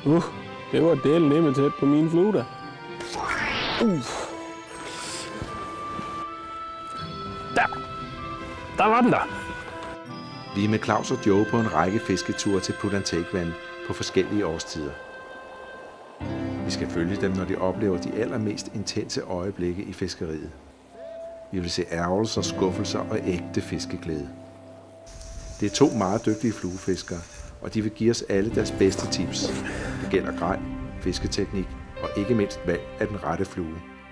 Det var delen nemme tæt på mine flue der. Der var den der. Vi er med Claus og Joe på en række fisketure til Put and Take Vand på forskellige årstider. Vi skal følge dem, når de oplever de allermest intense øjeblikke i fiskeriet. Vi vil se ærgelser, skuffelser og ægte fiskeglæde. Det er 2 meget dygtige fluefiskere, og de vil give os alle deres bedste tips. Det gælder grej, fisketeknik og ikke mindst valg af den rette flue.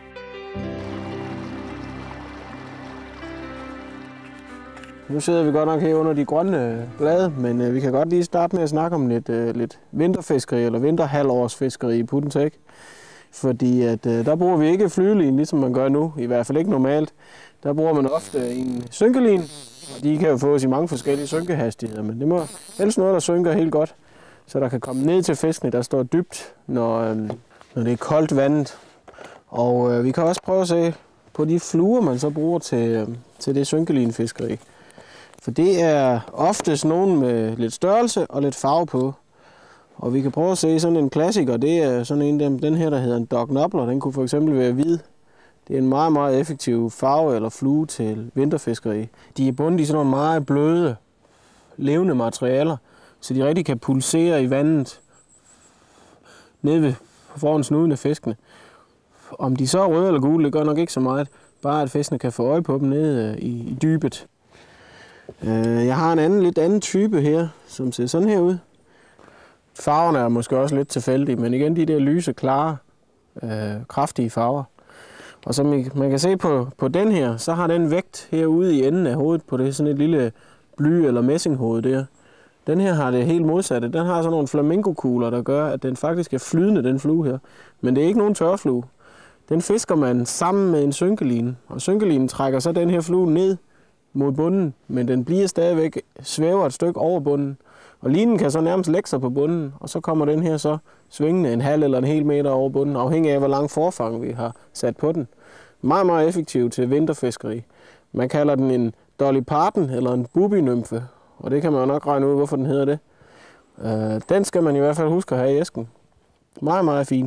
Nu sidder vi godt nok her under de grønne blade, men vi kan godt lige starte med at snakke om lidt vinterfiskeri eller vinterhalvårsfiskeri i Put and Take. Fordi at, der bruger vi ikke flyvelin, ligesom man gør nu, i hvert fald ikke normalt. Der bruger man ofte en synkelin, og de kan jo fås i mange forskellige synkehastigheder, men det må helst noget, der synker helt godt, så der kan komme ned til fiskene, der står dybt, når det er koldt vandet. Og vi kan også prøve at se på de fluer, man så bruger til det synkelinfiskeri. For det er oftest nogen med lidt størrelse og lidt farve på. Og vi kan prøve at se sådan en klassiker, det er sådan en af dem, den her, der hedder en Dog Nobbler. Den kunne for eksempel være hvid. Det er en meget, meget effektiv farve eller flue til vinterfiskeri. De er bundet i sådan nogle meget bløde, levende materialer, så de rigtig kan pulsere i vandet nede ved foran snuden af fiskene. Om de så er røde eller gule, det gør nok ikke så meget. Bare at fiskene kan få øje på dem nede i dybet. Jeg har en lidt anden type her, som ser sådan her ud. Farverne er måske også lidt tilfældige, men igen de der lyse, klare, kraftige farver. Og som man kan se på den her, så har den vægt herude i enden af hovedet på det sådan et lille bly- eller messinghoved der. Den her har det helt modsatte. Den har sådan nogle flamingokugler, der gør, at den faktisk er flydende, den flue her. Men det er ikke nogen tørflue. Den fisker man sammen med en synkeline, og synkelinen trækker så den her flue ned mod bunden, men den bliver stadigvæk svæver et stykke over bunden. Og linen kan så nærmest lægge sig på bunden, og så kommer den her så svingende en halv eller en hel meter over bunden, afhængig af hvor lang forfang vi har sat på den. Meget, meget effektiv til vinterfiskeri. Man kalder den en Dolly Parton eller en booby-nymfe, og det kan man jo nok regne ud, hvorfor den hedder det. Den skal man i hvert fald huske at have i æsken. Meget, meget fin.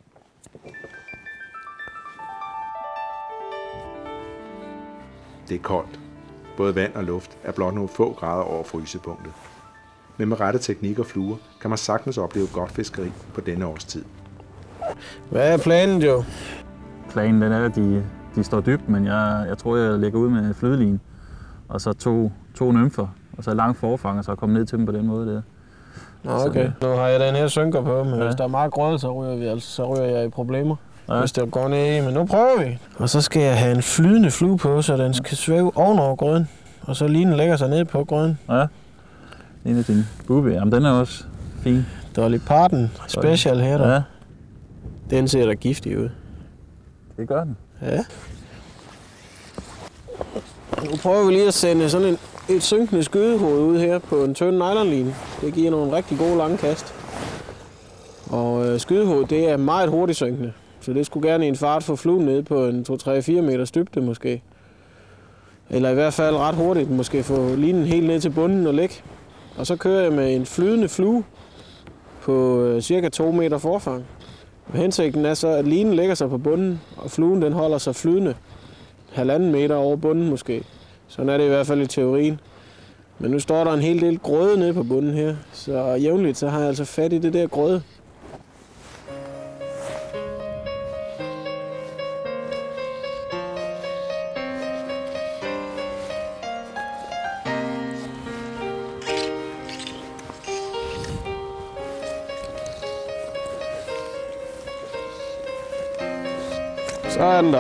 Det er koldt. Både vand og luft er blot nogle få grader over frysepunktet. Men med rette teknik og fluer kan man sagtens opleve godt fiskeri på denne årstid. Hvad er planen, Joe? Planen den er, at de står dybt, men jeg tror, jeg lægger ud med flydelin. Og så to nymfer, og så lang forfang, og så komme ned til dem på den måde der. Nå, okay. Nu har jeg den her synker på, men hvis der er meget grød, så ryger jeg i problemer. Ja. Hvis det går ned i, men nu prøver vi. Og så skal jeg have en flydende flue på, så den skal svæve ovenover grøden. Og så linen lægger sig ned på grøden. Ja. En af dine booby, jamen den er også fin. Dolly Parton special her der. Ja. Den ser da giftig ud. Det gør den. Ja. Nu prøver vi lige at sende sådan et synkende skydehoved ud her på en tynd nylonline. Det giver nogle rigtig gode lange kast. Og skydehovedet, det er meget hurtigt synkende. Så det skulle gerne i en fart få fluen ned på en 2-3-4 meters dybde måske. Eller i hvert fald ret hurtigt, måske få linen helt ned til bunden og lægge. Og så kører jeg med en flydende flue på cirka 2 meter forfang. Og hensigten er så, at linen lægger sig på bunden, og fluen den holder sig flydende 1,5 meter over bunden måske. Sådan er det i hvert fald i teorien. Men nu står der en hel del grøde nede på bunden her, så jævnligt så har jeg altså fat i det der grøde. Så er den der.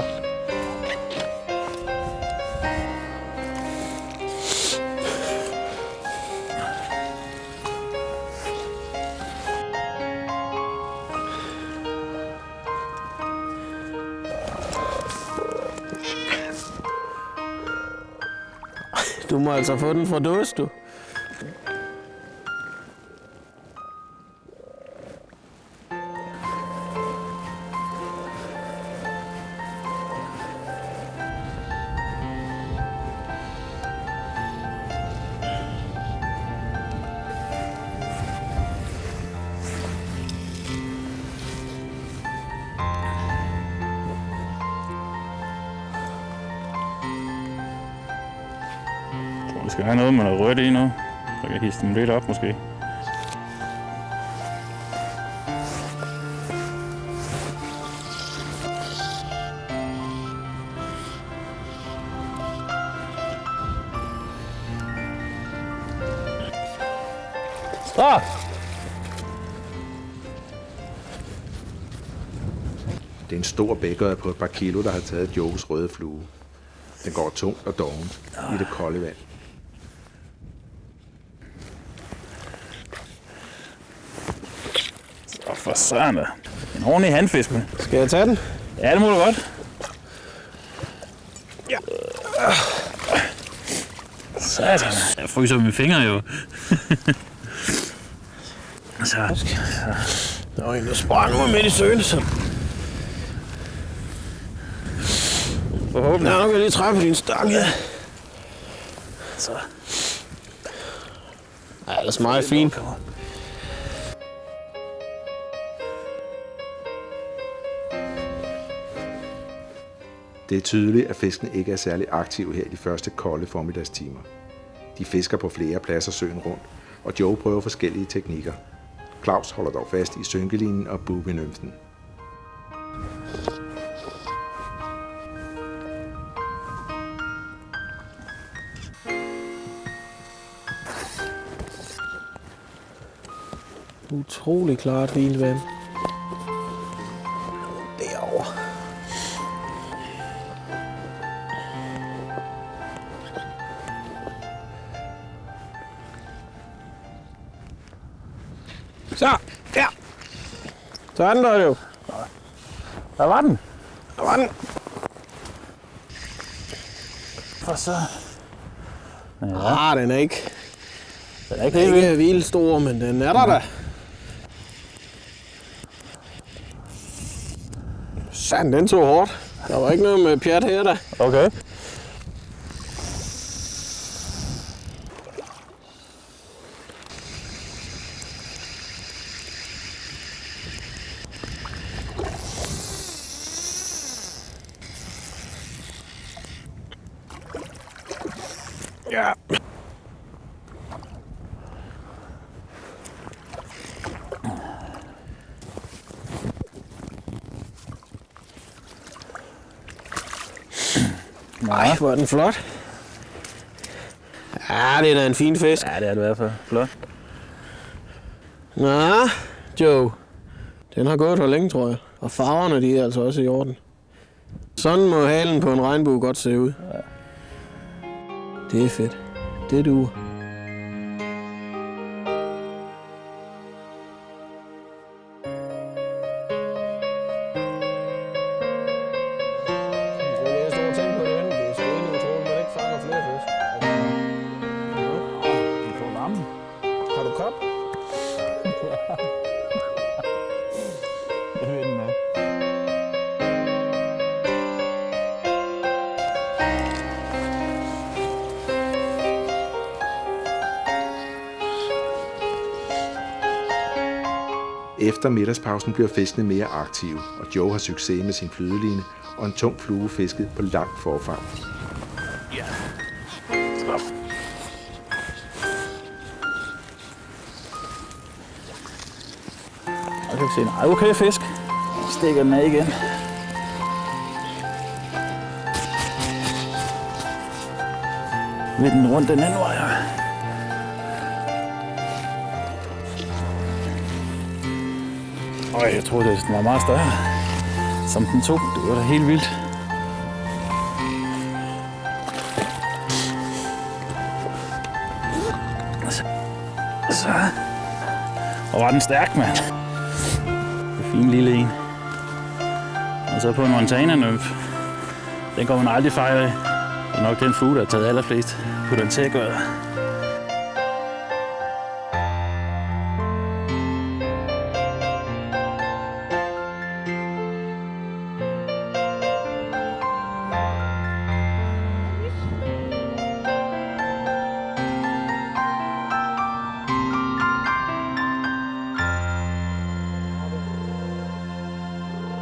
Du må altså få den fra dåse, du. Vi skal have noget med noget rødt i nu. Så kan hisse dem lidt op måske. Stop! Det er en stor bækkerød på et par kilo, der har taget Joes røde flue. Den går tungt og dovent i det kolde vand. Så for søren da. En ordentlig handfisk. Skal jeg tage den? Ja, det må du godt. Ja. Satan. Jeg fryser mine fingre jo. Så. Der var en, der sprang ud midt i søen, så... Forhåbentlig. Ja, nu kan jeg lige trække på din stang her. Så. Ja, ellers meget fint. Det er tydeligt, at fiskene ikke er særlig aktive her i de første kolde formiddagstimer. De fisker på flere pladser søen rundt, og Joe prøver forskellige teknikker. Claus holder dog fast i synkelinen og boogie-nymfen. Utrolig klart fint vand. Derovre. Så, ja. Så er den der jo. Der var den. Der var den. For så. Ja. Den er ikke. Den er ikke Den er helt ikke vildt stor, men den er der da. Sand, den tog hårdt. Der var ikke noget med pjat her da. Okay. Ja. Ej, hvor er den flot. Ja, det er da en fin fisk. Ja, det er det i hvert fald. Flot. Nå, Joe. Den har gået for længe, tror jeg. Og farverne, de er altså også i orden. Sådan må halen på en regnbue godt se ud. Ja. Det er fedt. Det duer. Har du kop? Det ved den nok. Efter middagspausen bliver fiskene mere aktive, og Joe har succes med sin flydeline og en tung flue fisket på langt forfang. Ja. Stop. Og kan vi se, nej, okay fisk. Stikker den af igen. Ved den rundt den anden vej. Jeg troede, den var meget større, som den tog. Det var da helt vildt. Så. Og var den stærk, mand. Det er fin lille en. Og så på en Montana-nymf. Den går man aldrig fejl af. Det er nok den flue, der har taget allerflest på den til at gøre.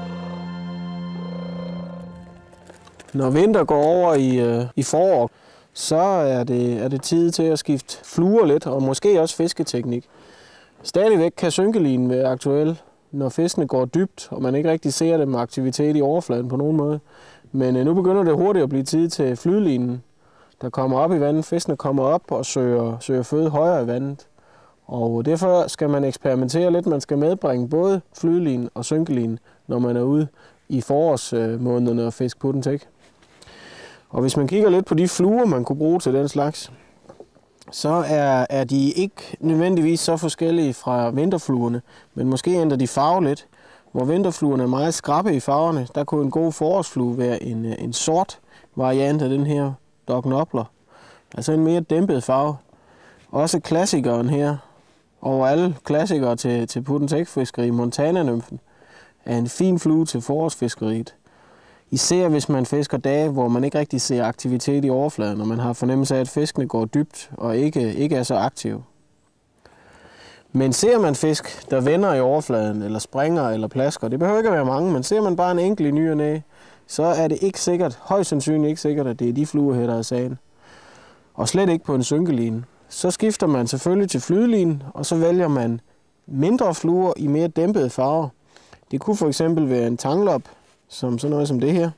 Når vinter går over i forår, så er det tid til at skifte fluer lidt, og måske også fisketeknik. Stadigvæk kan synkelinen være aktuel, når fiskene går dybt, og man ikke rigtig ser dem med aktivitet i overfladen på nogen måde. Men nu begynder det hurtigt at blive tid til flydlinen, der kommer op i vandet. Fiskene kommer op og søger føde højere i vandet. Og derfor skal man eksperimentere lidt. Man skal medbringe både flydlinen og synkelinen, når man er ude i forårsmånederne og fiske på den tæk. Og hvis man kigger lidt på de fluer, man kunne bruge til den slags, så er de ikke nødvendigvis så forskellige fra vinterfluerne, men måske ændrer de farve lidt. Hvor vinterfluerne er meget skrappe i farverne, der kunne en god forårsflue være en sort variant af den her Dog Nobler. Altså en mere dæmpet farve. Også klassikeren her, over alle klassikere til put-and-take-fiskeri, Montana-nymfen, er en fin flue til forårsfiskeriet. Især hvis man fisker dage, hvor man ikke rigtig ser aktivitet i overfladen, og man har fornemmelse af, at fiskene går dybt og ikke er så aktive. Men ser man fisk, der vender i overfladen, eller springer eller plasker, det behøver ikke at være mange, men ser man bare en enkelt i ny og næ, så er det ikke sikkert, højst sandsynligt ikke sikkert, at det er de fluer her, der er sagen. Og slet ikke på en synkeline. Så skifter man selvfølgelig til flydlinen, og så vælger man mindre fluer i mere dæmpede farver. Det kunne for eksempel være en tanglop, som sådan noget som det her.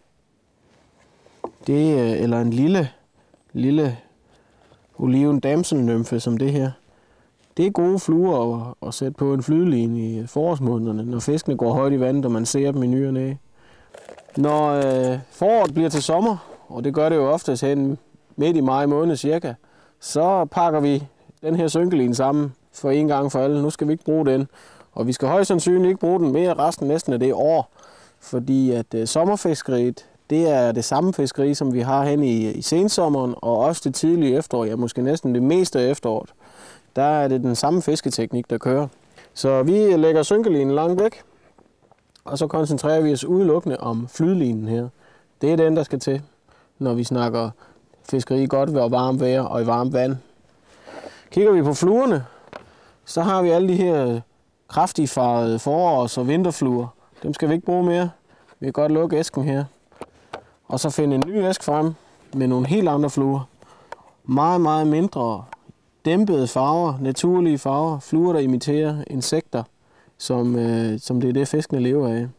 Eller en lille oliven damselnymfe som det her. Det er gode fluer at sætte på en flydline i forårsmånederne, når fiskene går højt i vandet, og man ser dem i ny og næ. Når foråret bliver til sommer, og det gør det jo oftest hen midt i maj måned cirka, så pakker vi den her synkeline sammen for en gang for alle. Nu skal vi ikke bruge den, og vi skal højst sandsynligt ikke bruge den mere resten næsten af det år, fordi at sommerfiskeriet, det er det samme fiskeri, som vi har hen i sensommeren, og også det tidlige efterår, ja måske næsten det meste af efteråret. Der er det den samme fisketeknik, der kører. Så vi lægger synkelinen langt væk, og så koncentrerer vi os udelukkende om flydlinen her. Det er den, der skal til, når vi snakker fiskeri godt ved varmt vejr og i varmt vand. Kigger vi på fluerne, så har vi alle de her kraftigt farvede forårs- og vinterfluer. Dem skal vi ikke bruge mere. Vi kan godt lukke æsken her. Og så finde en ny æske frem med nogle helt andre fluer. Meget, meget mindre dæmpede farver, naturlige farver, fluer, der imiterer insekter, som det er det, fiskene lever af.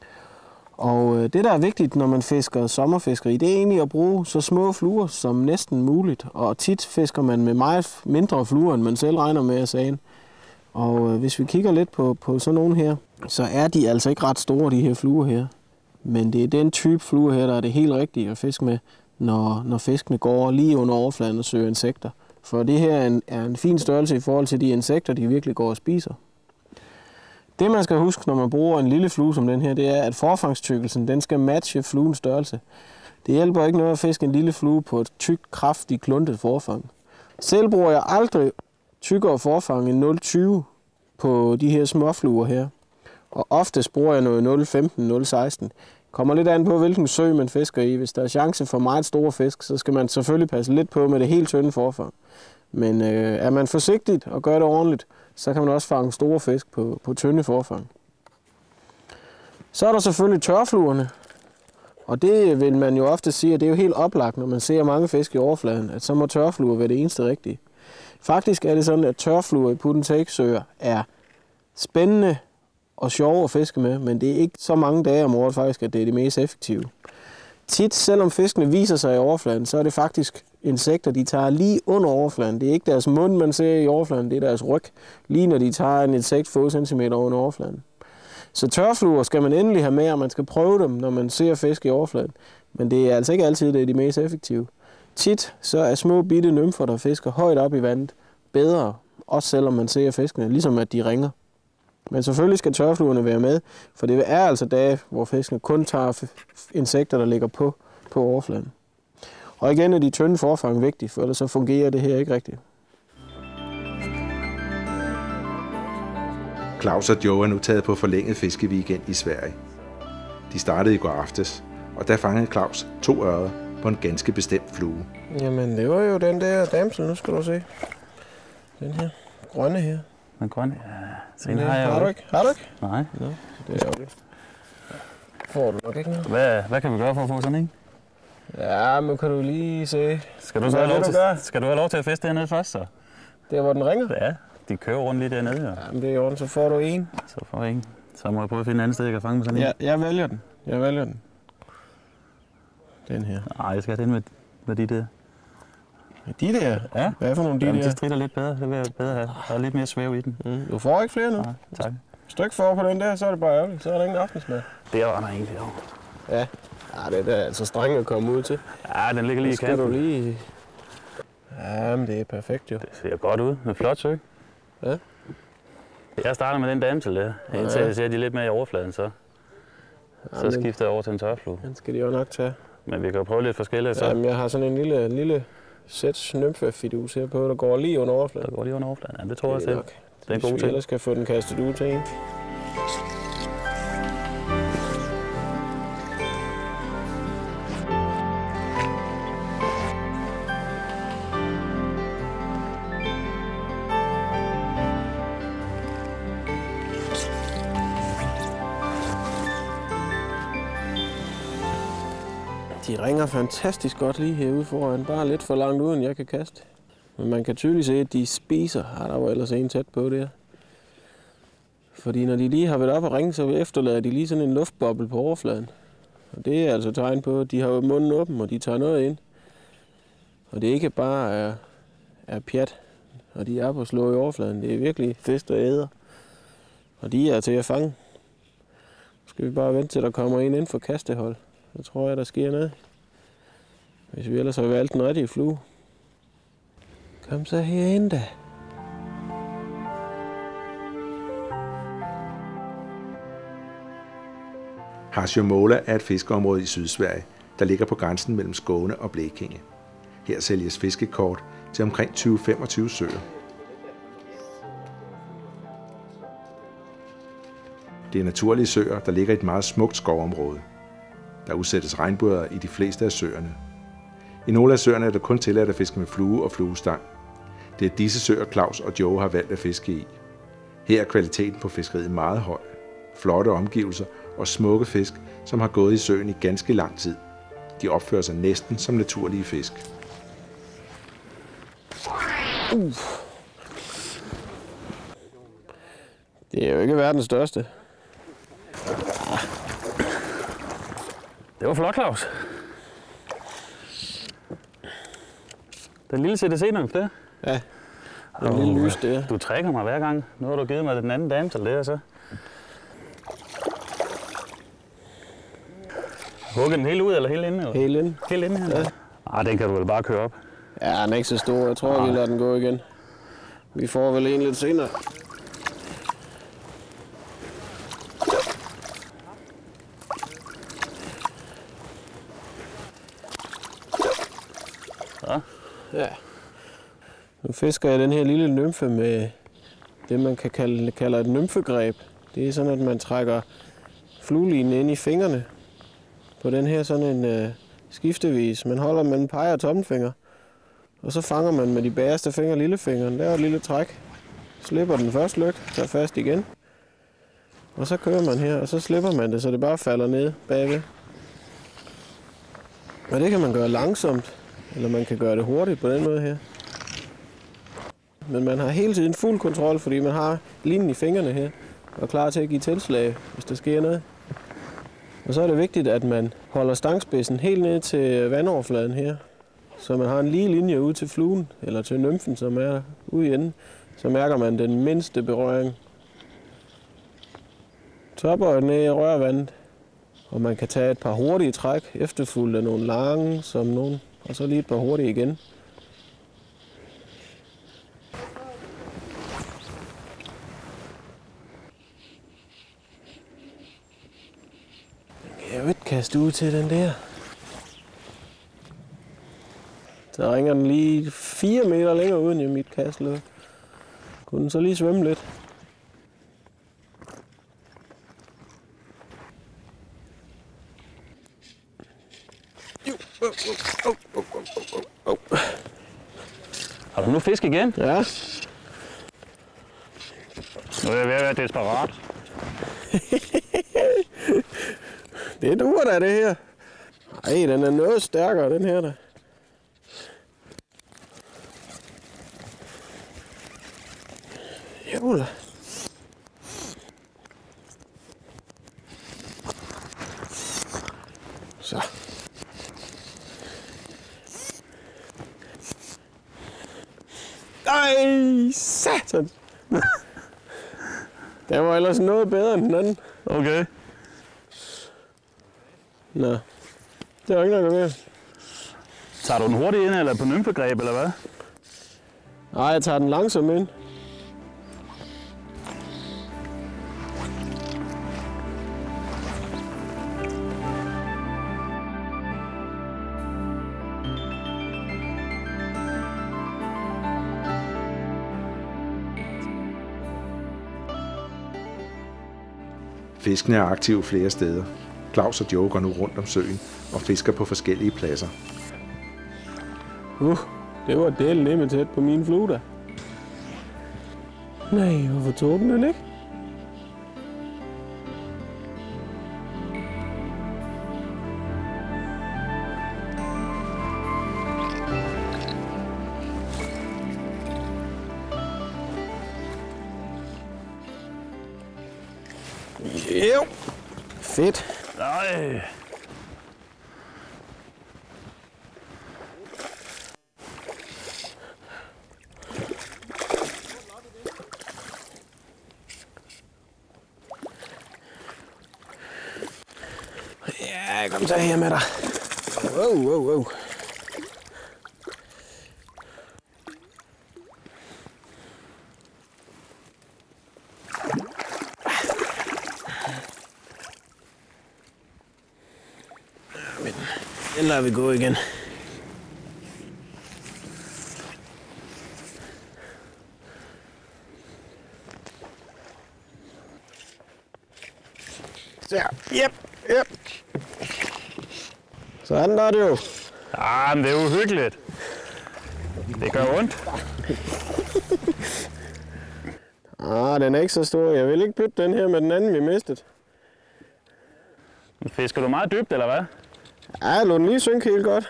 Og det, der er vigtigt, når man fisker sommerfiskeri, det er egentlig at bruge så små fluer som næsten muligt. Og tit fisker man med meget mindre fluer, end man selv regner med at sige. Og hvis vi kigger lidt på sådan nogle her, så er de altså ikke ret store, de her fluer her. Men det er den type fluer her, der er det helt rigtige at fiske med, når fiskene går lige under overfladen og søger insekter. For det her er en fin størrelse i forhold til de insekter, de virkelig går og spiser. Det man skal huske, når man bruger en lille flue som den her, det er, at forfangstykkelsen den skal matche fluens størrelse. Det hjælper ikke noget at fiske en lille flue på et tykt, kraftigt, kluntet forfang. Selv bruger jeg aldrig tykkere forfang end 0,20 på de her småfluer her. Og oftest bruger jeg noget 0,15, 0,16. Kommer lidt an på, hvilken sø man fisker i. Hvis der er chance for meget store fisk, så skal man selvfølgelig passe lidt på med det helt tynde forfang. Men er man forsigtig og gør det ordentligt, så kan man også fange store fisk på tynde forfang. Så er der selvfølgelig tørfluerne. Og det vil man jo ofte sige, at det er jo helt oplagt, når man ser mange fisk i overfladen, at så må tørfluer være det eneste rigtige. Faktisk er det sådan, at tørfluer i put-and-take-søer er spændende og sjove at fiske med, men det er ikke så mange dage om året faktisk, at det er det mest effektive. Tit, selvom fiskene viser sig i overfladen, så er det faktisk insekter, de tager lige under overfladen. Det er ikke deres mund, man ser i overfladen, det er deres ryg, lige når de tager en insekt få centimeter under overfladen. Så tørfluer skal man endelig have med, og man skal prøve dem, når man ser fisk i overfladen. Men det er altså ikke altid, det er de mest effektive. Tit så er små bitte nymfer, der fisker højt op i vandet, bedre, også selvom man ser fiskene, ligesom at de ringer. Men selvfølgelig skal tørfluerne være med, for det er altså dage, hvor fiskene kun tager insekter, der ligger på overfladen. Og igen er de tynde forfang vigtige, for ellers så fungerer det her ikke rigtigt. Claus og Joe er nu taget på forlænget fiskeweekend i Sverige. De startede i går aftes, og der fangede Claus 2 ørreder på en ganske bestemt flue. Jamen, det var jo den der damsel, nu skal du se. Den her grønne her. Den grønne? Ja, den har jeg jo ikke. Har du ikke? Nej. Nå, det er ærgerligt. Får du nok ikke noget? Hvad kan vi gøre for at få sådan en? Ja, men kan du lige se. Skal du have lov til at feste hernede først, så? Der hvor den ringer? Ja, de kører rundt lige dernede. Ja. Jamen det er jo, så får du en. Så får jeg en. Så må jeg prøve at finde et andet sted, jeg kan fange med sådan en. Ja, jeg vælger den. Den her. Nej, jeg skal have den med de der. De der? Ja. Hvad for nogle de Jamen, der? de stritter lidt bedre. Det vil jeg bedre have. Der er lidt mere svæv i den. Du får ikke flere nu? Nej, tak. Hvis du ikke får på den der, så er det bare ærgerligt. Så er der ingen aftensmad. Der var der en derovre. Ja. Ja, det er altså streng at komme ud til. Ja, den ligger lige i kanten. Skal du lige... Ja, men det er perfekt jo. Det ser godt ud. Det er flot søg. Ja. Jeg starter med den damsel der. Indtil jeg ser de lidt mere i overfladen, så skifter jeg over til en tørflue. Den skal de jo nok tage. Men vi kan jo prøve lidt forskelligt. Så. Jamen, jeg har sådan en lille sæt nymfefidus her på, der går lige under overfladen. Der går lige under overfladen. Ja, det tror jeg til. Nok. Det er en god ting. ting. Ellers skal få den kastet ud til en. De ringer fantastisk godt lige herude foran. Bare lidt for langt uden jeg kan kaste. Men man kan tydeligt se, at de spiser. Der var ellers en tæt på der. Fordi når de lige har været op og ringe, så efterlader de lige sådan en luftboble på overfladen. Og det er altså tegn på, at de har munden åben, og de tager noget ind. Og det ikke bare er pjat, og de er på at slå i overfladen. Det er virkelig fisk og æder. Og de er til at fange. Så skal vi bare vente til, der kommer en ind for kastehold. Så tror jeg, der sker noget. Hvis vi ellers har valgt den rigtige flue. Kom så herind da. Harsjömåla er et fiskeområde i Sydsverige, der ligger på grænsen mellem Skåne og Blekinge. Her sælges fiskekort til omkring 20-25 søer. Det er naturlige søer, der ligger i et meget smukt skovområde. Der udsættes regnbuer i de fleste af søerne. I nogle af søerne er det kun tilladt at fiske med flue og fluestang. Det er disse søer, Claus og Joe har valgt at fiske i. Her er kvaliteten på fiskeriet meget høj. Flotte omgivelser og smukke fisk, som har gået i søen i ganske lang tid. De opfører sig næsten som naturlige fisk. Det er jo ikke verdens største. Det var flot, Claus. Den lille CDC-nymf der. Ja, den lille lys der. Du trækker mig hver gang. Nu har du givet mig den anden damsel der, så. Hugger den helt ud, eller helt inde? Eller? Helt inde. Helt inde her? Ja. Den kan du vel bare køre op. Ja, den er ikke så stor. Jeg tror, vi lader den gå igen. Vi får vel en lidt senere. Ja. Nu fisker jeg den her lille nymfe med det, man kan kalde et nymfegreb. Det er sådan, at man trækker fluelinen ind i fingrene på den her sådan en skiftevis. Man holder mellem peger og tommelfinger, og så fanger man med de bagerste fingre lillefingeren. Der er et lille træk. Slipper den første lygt, tager fast igen. Og så kører man her, og så slipper man det, så det bare falder ned bagved. Og det kan man gøre langsomt, eller man kan gøre det hurtigt på den måde her. Men man har hele tiden fuld kontrol, fordi man har linen i fingrene her, og er klar til at give tilslag, hvis der sker noget. Og så er det vigtigt, at man holder stangspidsen helt ned til vandoverfladen her, så man har en lige linje ud til fluen, eller til nymfen, som er ude i enden. Så mærker man den mindste berøring. Topper ned i rørvandet, og man kan tage et par hurtige træk, efterfulgt af nogle lange, som nogle, og så lige et par hurtige igen. Jeg vil ikke kaste ud til den der. Så ringer den lige 4 meter længere uden i mit kasteløb. Kunne den så lige svømme lidt. Har du nu fisk igen? Ja. Nu er jeg ved at være desperat. Det duer da, det her. Ej, den er noget stærkere, den her der. Jævla. Så. Ej, satan. Den var ellers noget bedre end den anden. Okay. Nå. Det er ikke noget mere. Tager du den hurtigt ind, eller på nymfegreb, eller hvad? Nej, jeg tager den langsomt ind. Fiskene er aktive flere steder. Claus og Joe går nu rundt om søen og fisker på forskellige pladser. Det var delt nemme tæt på min flue der. Nej, hvorfor tog den ikke? Jo. Fedt. Nej. Ja, kom så her med dig. Wow. Den lader vi gå igen. Så, yep. Sådan der er det jo. Ah, men det er jo hyggeligt. Det gør ondt. Den er ikke så stor. Jeg vil ikke bytte den her med den anden, vi mistede. Fisker du meget dybt, eller hvad? Ja, jeg lå den lige synke helt godt.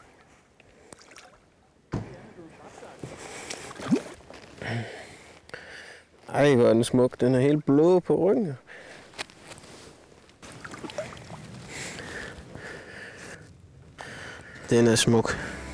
Ej, hvor er den smuk. Den er helt blå på ryggen. Den er smuk.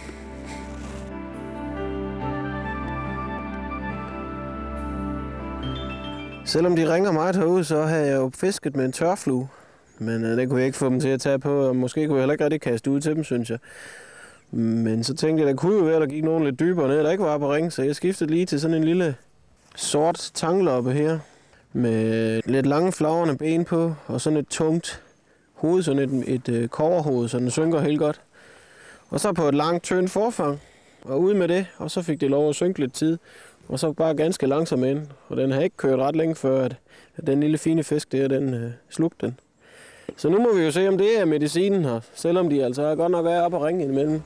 Selvom de ringer meget herude, så har jeg jo fisket med en tørflue. Men det kunne jeg ikke få dem til at tage på, og måske kunne jeg heller ikke rigtig kaste ud til dem, synes jeg. Men så tænkte jeg, der kunne jo være, der gik nogen lidt dybere ned, der ikke var på ring, så jeg skiftede lige til sådan en lille sort tangloppe her, med lidt lange flagrende ben på, og sådan et tungt hoved, sådan et kobberhoved, så den synker helt godt. Og så på et langt, tyndt forfang, og ud med det, og så fik det lov at synke lidt tid, og så bare ganske langsomt ind. Og den har ikke kørt ret længe før, at den lille fine fisk der, den slugte den. Så nu må vi jo se, om det er medicinen her, selvom de altså godt nok er oppe og ringe imellem.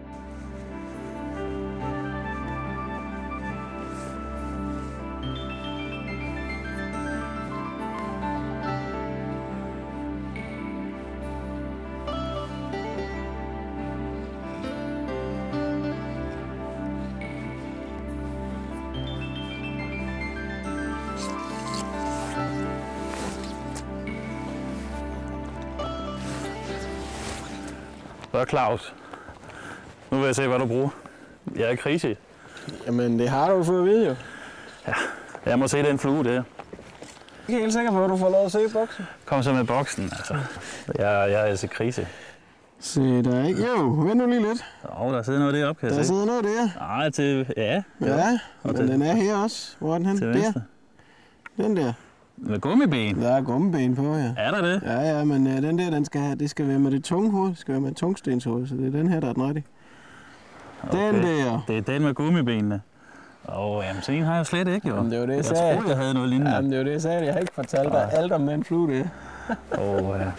Så Claus, nu vil jeg se, hvad du bruger. Jeg er krise. Jamen, det har du fået at vide jo. Ja, jeg må se den flue der. Jeg er ikke helt sikker på, at du får lov at se boksen. Kom så med boksen, altså. Jeg er altså krise. Se der ikke. Jo, vent nu lige lidt. Der sidder noget deroppe, kan jeg se. Der sidder noget der. Nej, til... Ja. Ja, men den er her også. Hvor er den hen? Til venstre. Der. Den der. Med gummiben? Der er gummiben på, ja. Er der det? Ja, men den der, det skal være med det tunge hoved. Det skal være med et tungstenshoved, så det er den her, der er den rigtige. Okay. Den der. Det er den med gummibenene. Jamen, så en har jeg slet ikke, jo. Jamen, det var det, jeg sagde. Jeg troede, jeg havde noget lignende. Jamen, det var det, jeg sagde. Jeg har ikke fortalt dig alt om den flue, det. Ja.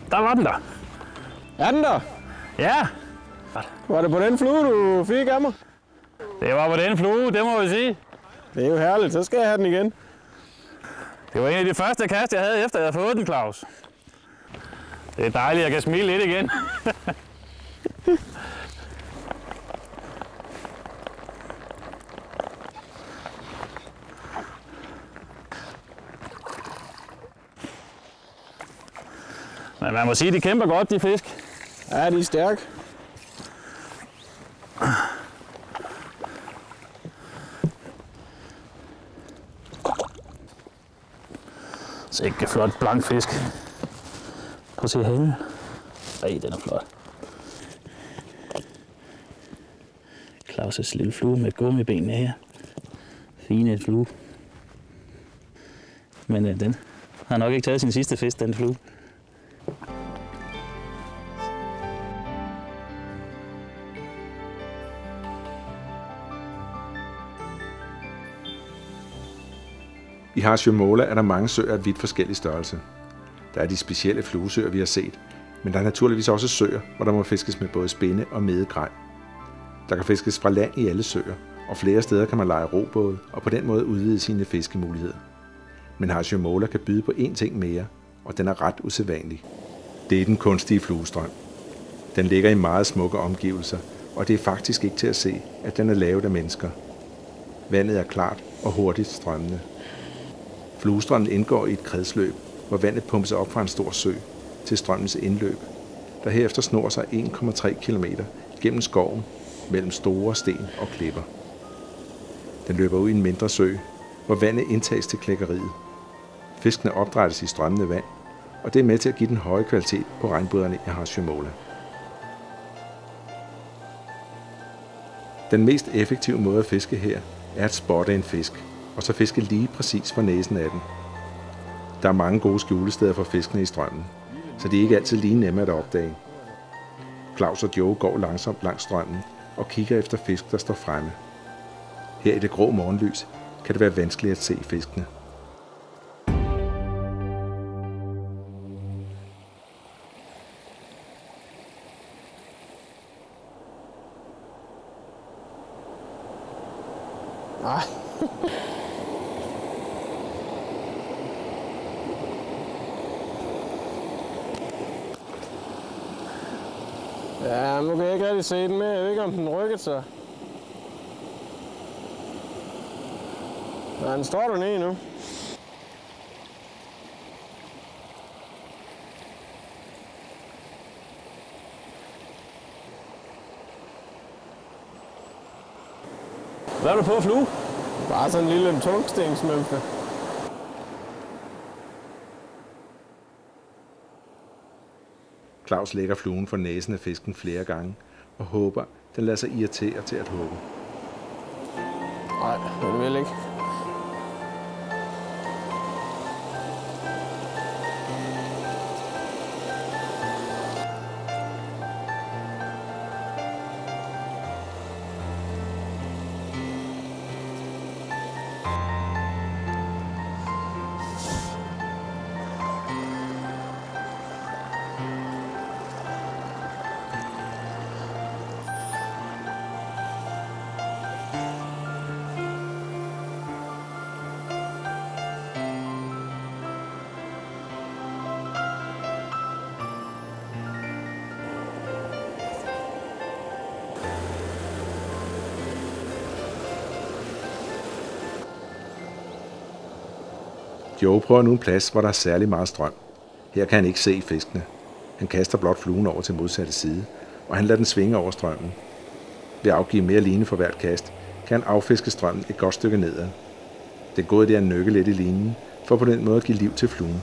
Der var den der. Er den der? Ja, Var det på den flue, du fik af mig? det var på den flue, det må vi sige. Det er jo herligt, så skal jeg have den igen. Det var en af de første kast, jeg havde efter, jeg havde fået den, Claus. Det er dejligt, at jeg kan smile lidt igen. Men man må sige, at de kæmper godt, de fisk. Ja, de er stærke. Så ikke flot blank fisk. Prøv at se hængen. Ej, den er flot. Claus' lille flue med gummibenene her. Fine flue. Men den har nok ikke taget sin sidste fisk, den flue. I Harsjø-Måla er der mange søer af vidt forskellig størrelse. Der er de specielle fluesøer, vi har set, men der er naturligvis også søer, hvor der må fiskes med både spinde og medegrej. Der kan fiskes fra land i alle søer, og flere steder kan man leje robåde og på den måde udvide sine fiskemuligheder. Men Harsjø-Måla kan byde på én ting mere, og den er ret usædvanlig. Det er den kunstige fluestrøm. Den ligger i meget smukke omgivelser, og det er faktisk ikke til at se, at den er lavet af mennesker. Vandet er klart og hurtigt strømmende. Fluestrømmen indgår i et kredsløb, hvor vandet pumpes op fra en stor sø til strømmens indløb, der herefter snor sig 1,3 km gennem skoven mellem store sten og klipper. Den løber ud i en mindre sø, hvor vandet indtages til klækkeriet. Fiskene opdrættes i strømmende vand, og det er med til at give den høje kvalitet på regnbudderne i Harsjø-Måla. Den mest effektive måde at fiske her er at spotte en fisk, og så fiske lige præcis for næsen af den. Der er mange gode skjulesteder for fiskene i strømmen, så de er ikke altid lige nemme at opdage. Claus og Joe går langsomt langs strømmen og kigger efter fisk, der står fremme. Her i det grå morgenlys kan det være vanskeligt at se fiskene. Nej. Ja, nu kan jeg ikke rigtig se den mere. Jeg ved ikke, om den rykkede sig. Ja, den står dernede nu. Hvad er du på, flue? Bare sådan en lille tungstensmømpe. Claus lægger fluen for næsen af fisken flere gange og håber, den lader sig irritere til at hugge. Nej, det vil ikke. Joe prøver nu en plads, hvor der er særlig meget strøm. Her kan han ikke se fiskene. Han kaster blot fluen over til modsatte side, og han lader den svinge over strømmen. Ved at afgive mere line for hvert kast, kan han affiske strømmen et godt stykke nedad. Det er gået det at nykke lidt i linen, for på den måde at give liv til fluen.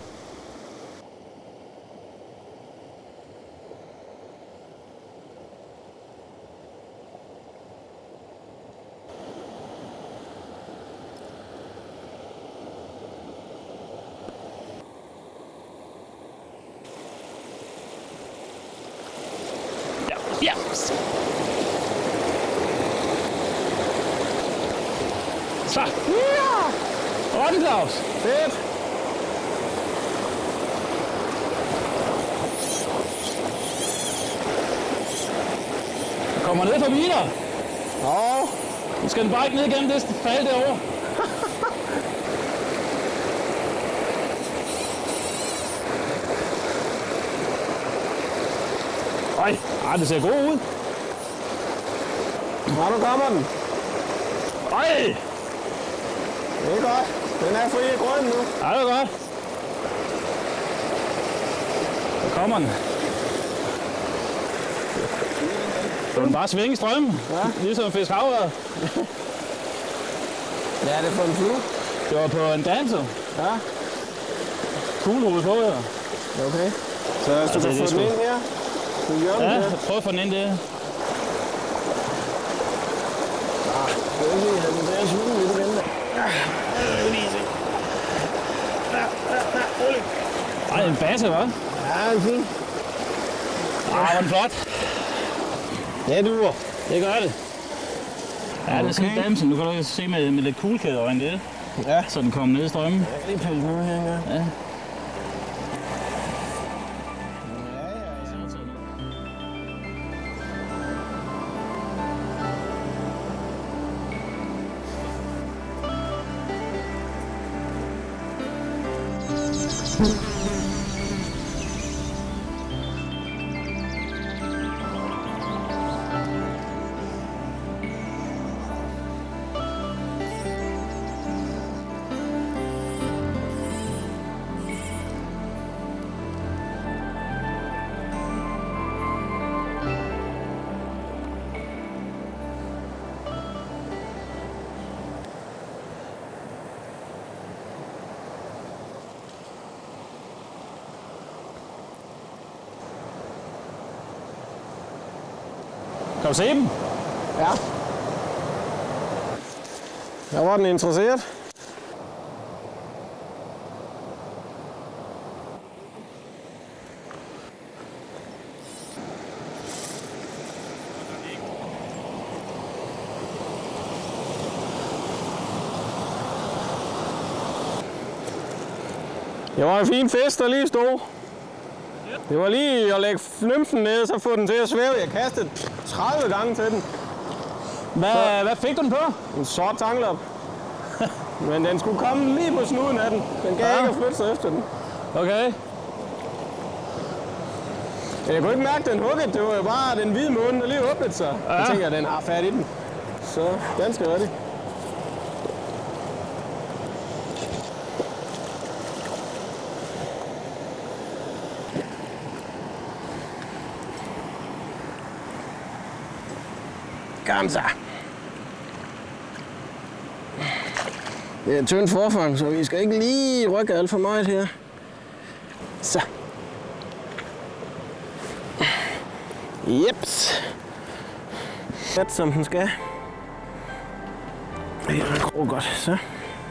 Ja. Så. Ja! Hvor var den, Claus? Fedt! kommer ned forbi dig. Åh. Du skal bare ikke ned igennem det fald derovre. Ej, det ser god ud. Ja, nu kommer den. Ej! Det er godt. Den er fri i grunden nu. Ja, det er godt. Så kommer den. Så den bare svinge i strømmen. Ja. Ligesom fisk havre. Hvad er det for en flue? Det var på en danser. Ja. Kuglehoved på, ja. Okay. Så hvis du kan få den ind her. Ja, prøv at få den ind der. Det er lige, at den er sugen lidt igen. Ej, en basse, hva'? Ja, det er fint. Ej, hvor den flot. Ja, duer. Det gør det. Ja, det er sådan en damsen. Nu kan du se med lidt kuglekædeøjne det. Ja. Så den kommer ned i strømmen. Jeg kan lige pille den ud her engang. Ja. Kan du se dem? Ja. Der var den interesseret. Det var en fin fisk, der lige stod. Det var lige at lægge flymfen ned, så få den til at svæve. Jeg kastede 30 gange til den. Hvad fik du den på? En sort tanglop. Men den skulle komme lige på snuden af den. Den gav ikke at flytte sig efter den. Okay. Jeg kunne ikke mærke, den hugget. Det var jo bare den hvide måne, der lige åbnede sig. Ja. Jeg tænker, at den har fat i den. Så ganske rigtigt. Kom så. Det er en tynd forfang, så vi skal ikke lige rykke alt for meget her. Så. Jeps. Ret som den skal. Det er grå godt, så. Den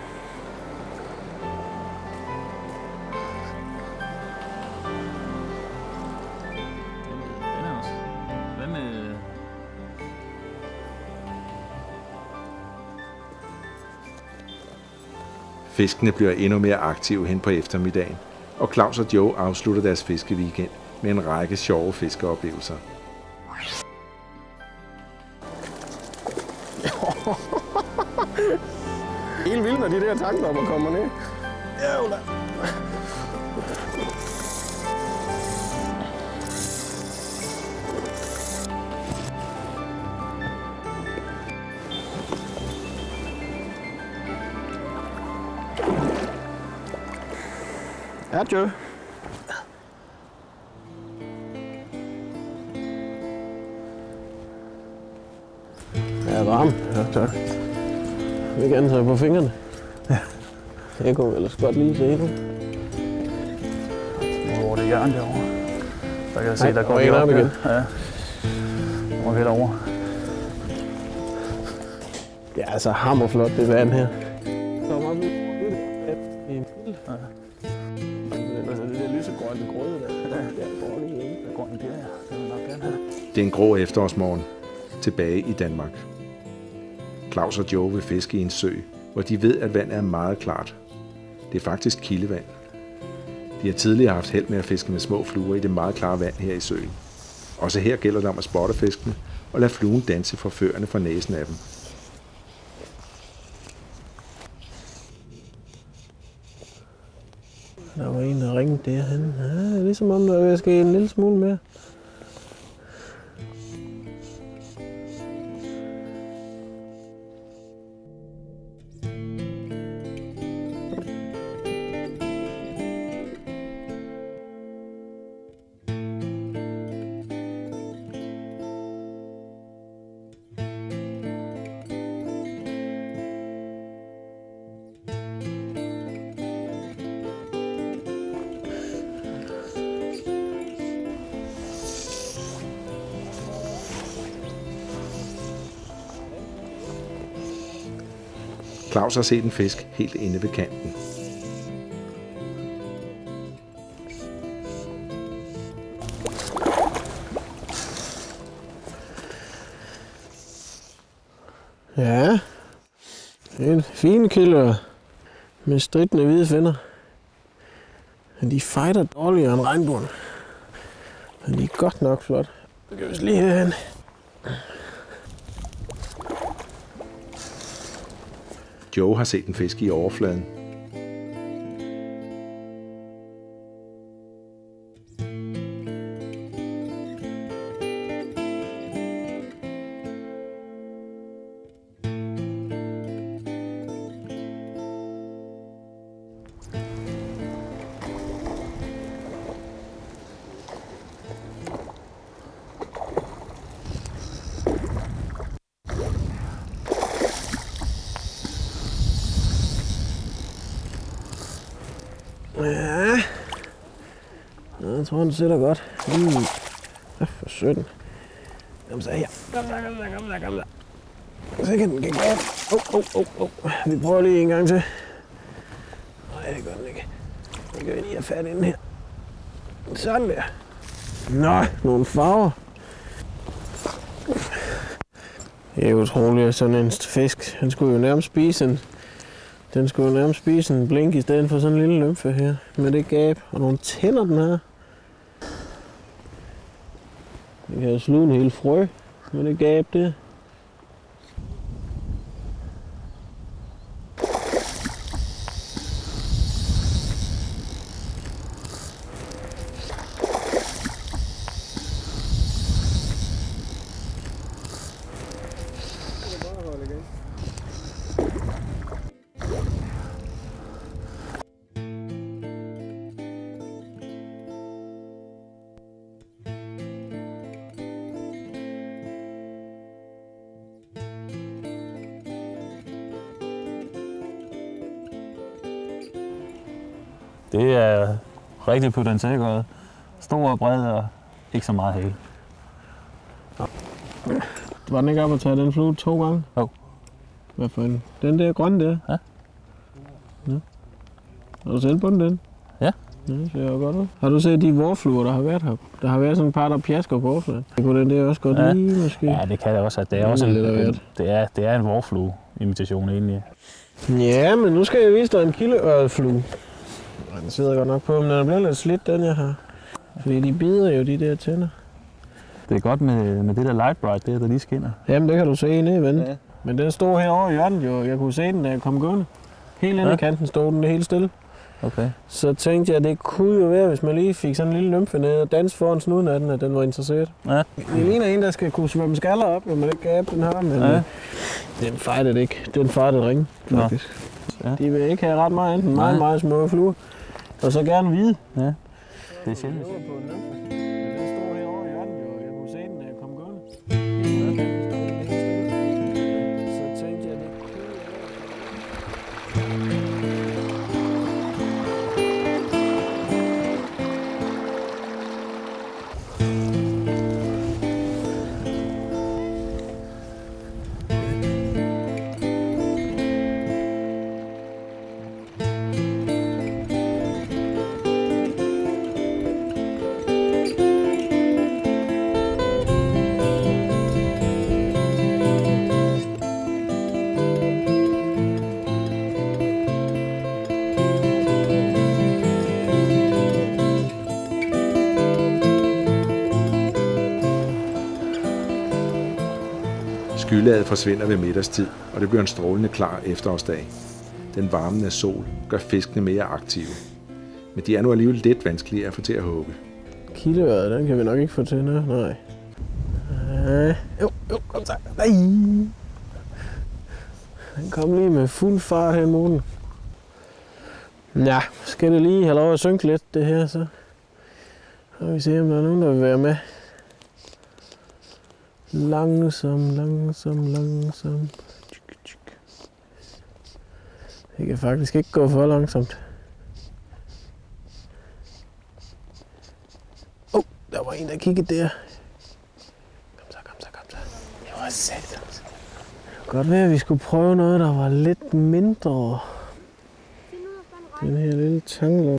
er også. Hvad med... Fiskene bliver endnu mere aktive hen på eftermiddagen, og Claus og Joe afslutter deres fiskeweekend med en række sjove fiskeoplevelser. Helt vildt, når de der tanklopper kommer ned. Jævla. Ja, Joe. Ja, varm. Ja, tak. Jeg vil gerne tage på fingrene. Ja. Det kunne vi ellers godt lige se nu. Hvor det hjørne derovre. Der kan jeg se, der går en op igen. Ja. Hvor er vi derovre? Det er altså hammerflot, det vand her. Det er en grå efterårsmorgen tilbage i Danmark. Claus og Joe vil fiske i en sø, hvor de ved, at vandet er meget klart. Det er faktisk kildevand. De har tidligere haft held med at fiske med små fluer i det meget klare vand her i søen. Også her gælder det om at spotte fiskene og lade fluen danse forførende for næsen af dem. Der var en, der ringede derhen. Ja, ligesom om der vil ske en lille smule mere. Claus har set en fisk helt inde ved kanten. Ja, en fin kilder med stridende hvide finner. Men de fighter dårligere end regnbuen. Men de er godt nok flot. Så kan vi lige herhen. Joe har set en fisk i overfladen. Ja, jeg tror, den sætter godt. For 17. Kom så her. Kom der. Så kan den gik af. Vi prøver lige en gang til. Nej, det gør den ikke. Så kan vi lige have fat inden her. Sådan der. Nå, nogle farver. Det er utroligt, at sådan en fisk, den skulle jo nærmest spise en blink i stedet for sådan en lille lymfe her. Med det gab og nogle tænder, den her. Den kan jo sluge en hel frø med det gab der. Det er rigtig potentiale. Stor og bred og ikke så meget hale. Var den ikke op at tage den flue 2 gange? Jo. Hvad for en? Den der grønne der? Ja. Har du selv bundet den? Ja. Det ser jo godt ud. Har du set de vorfluer, der har været her? Der har været sådan et par, der pjasker på overfladen. Det kunne den der også godt lide, måske? Ja, det kan det også. Det er også det er en vorflue-imitation egentlig. Ja, men nu skal jeg vise dig en kildeørredflue. Den sidder godt nok på, men den bliver lidt slidt, den jeg har. Fordi de bider jo de der tænder. Det er godt med det der light bright der lige skinner. Jamen, det kan du se nede, ven. Ja. Men den stod herovre i hjørnet jo. Jeg kunne se den, da jeg kom gående. Helt inde i kanten stod den helt stille. Okay. Så tænkte jeg, at det kunne jo være, hvis man lige fik sådan en lille lymfe ned og danse foran snuden af den, at den var interesseret. Ja. Det ligner en, der skal kunne svømme skaller op, jo man ikke gabe den her, men den fejlede ikke. Den fejlede ringe, faktisk. Ja. De vil ikke have ret meget enten meget små fluer. Og så gerne hvide. Ja, det er sjældent. Skylaget forsvinder ved middagstid, og det bliver en strålende klar efterårsdag. Den varmende sol gør fiskene mere aktive. Men de er nu alligevel lidt vanskelige at få til at hugge. Kildeøret, den kan vi nok ikke få til, nej. Jo, kom så. Nej. Den kom lige med fuld fart hen mod den. Ja, skal det lige have lov at synke lidt, det her, så. Og vi ser, om der er nogen, der vil være med. Langsom. Det kan faktisk ikke gå for langsomt. Der var en, der kiggede der. Kom så. Det var satans. Det kunne godt være, at vi skulle prøve noget, der var lidt mindre. Den her lille tanglok.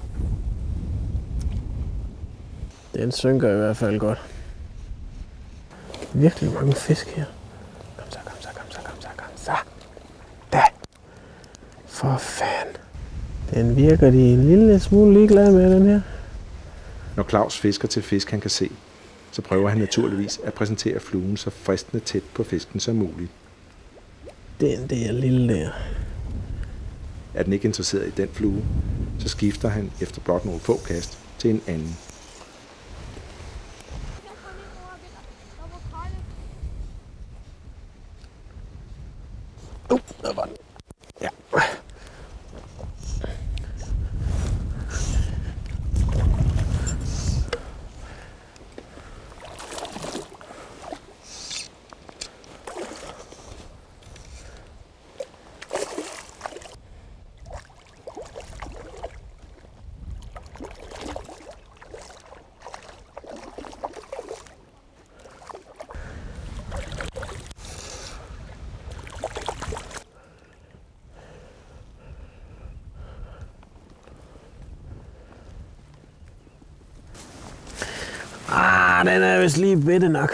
Den synker i hvert fald godt. Virkelig mange fisk her. Kom så. Da. For fanden. Den virker de en lille smule ligeglade med, den her. Når Claus fisker til fisk, han kan se, så prøver han naturligvis at præsentere fluen så fristende tæt på fisken som muligt. Den der lille der. Er den ikke interesseret i den flue, så skifter han efter blot nogle få kast til en anden. Der var den. Ja. Den er vist lige bitte nok.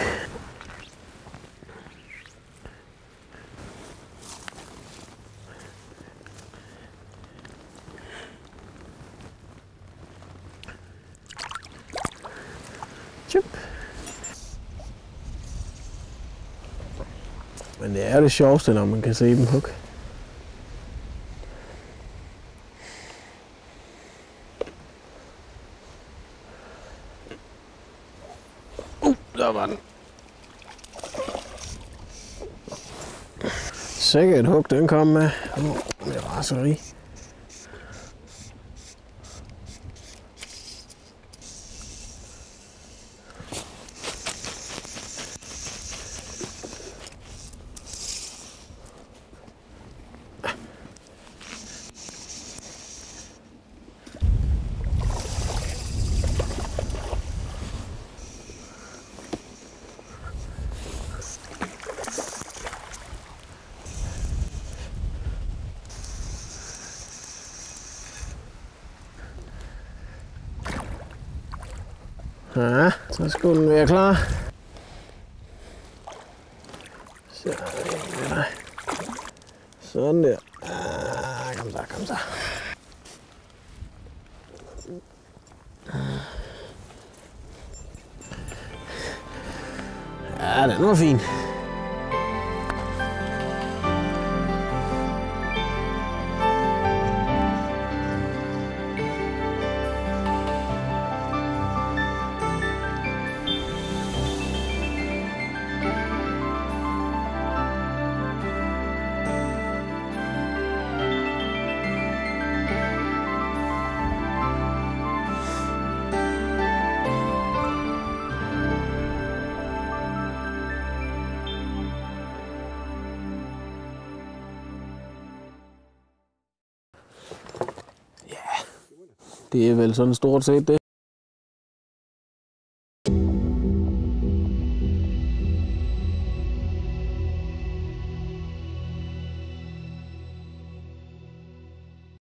Tjup. Men det er det sjoveste, når man kan se dem hugge. Der var den. Sikkert et hug, den kom med. Med raseri. Ja, så skulle den være klar. Sådan der. Kom så. Ja, den var fin. Det er vel sådan stort set det.